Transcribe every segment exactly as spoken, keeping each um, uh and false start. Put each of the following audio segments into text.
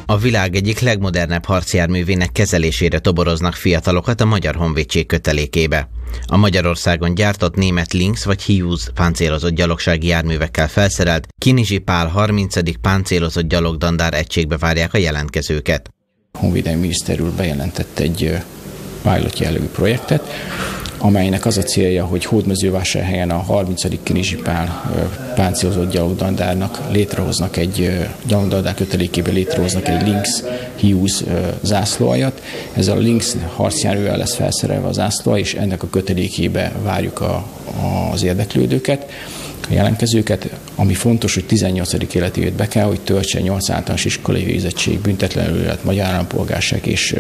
A világ egyik legmodernebb harcjárművének kezelésére toboroznak fiatalokat a Magyar Honvédség kötelékébe. A Magyarországon gyártott német Lynx vagy Hiúz páncélozott gyalogsági járművekkel felszerelt Kinizsi Pál harmincadik páncélozott gyalogdandár egységbe várják a jelentkezőket. A Honvédelmi Miniszter úr bejelentett egy pilot jellegű projektet, amelynek az a célja, hogy Hódmezővásárhelyen a harmincadik Kinizsi Pál páncélozott gyalogdandárnak létrehoznak egy gyalogdandár kötelékében létrehoznak egy Lynx Hiúz zászlóaljat. Ez a Lynx harcjárművel lesz felszerelve a zászlóalj, és ennek a kötelékébe várjuk a, az érdeklődőket, a jelentkezőket. Ami fontos, hogy tizennyolcadik életévét be kell, hogy töltse nyolc általános iskolai végzettség, büntetlenül élet, magyar állampolgárság és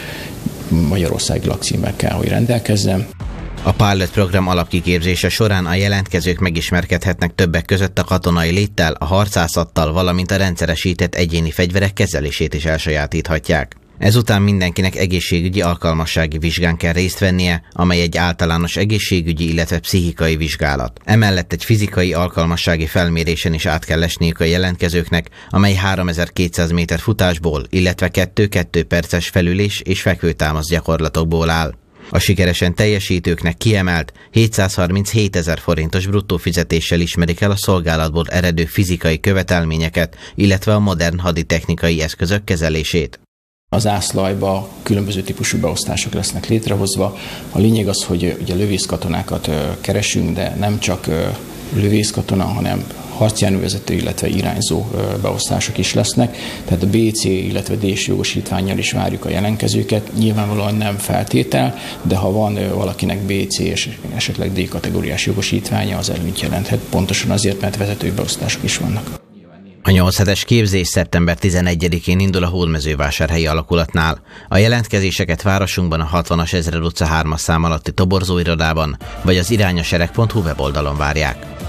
magyarországi lakcímmel kell, hogy rendelkezzen. A pilot program alapkiképzése során a jelentkezők megismerkedhetnek többek között a katonai léttel, a harcászattal, valamint a rendszeresített egyéni fegyverek kezelését is elsajátíthatják. Ezután mindenkinek egészségügyi alkalmassági vizsgán kell részt vennie, amely egy általános egészségügyi, illetve pszichikai vizsgálat. Emellett egy fizikai alkalmassági felmérésen is át kell esniük a jelentkezőknek, amely háromezer-kétszáz méter futásból, illetve kettő-kettő perces felülés és fekvőtámasz gyakorlatokból áll. A sikeresen teljesítőknek kiemelt hétszázharminchétezer forintos bruttó fizetéssel ismerik el a szolgálatból eredő fizikai követelményeket, illetve a modern haditechnikai eszközök kezelését. Az zászlóaljba különböző típusú beosztások lesznek létrehozva. A lényeg az, hogy ugye lövészkatonákat keresünk, de nem csak lövészkatona, hanem harcjárművezető, illetve irányzó beosztások is lesznek. Tehát a bé cé, illetve dé-s jogosítvánnyal is várjuk a jelentkezőket. Nyilvánvalóan nem feltétel, de ha van valakinek bé cé és esetleg D-kategóriás jogosítványa, az előnyt jelenthet. Pontosan azért, mert vezetői beosztások is vannak. A nyolc hetes képzés szeptember tizenegyedikén indul a Hódmezővásárhelyi alakulatnál. A jelentkezéseket városunkban a hatvanas Ezred utca hármas szám alatti toborzóirodában, vagy az irányasereg pont hu weboldalon várják.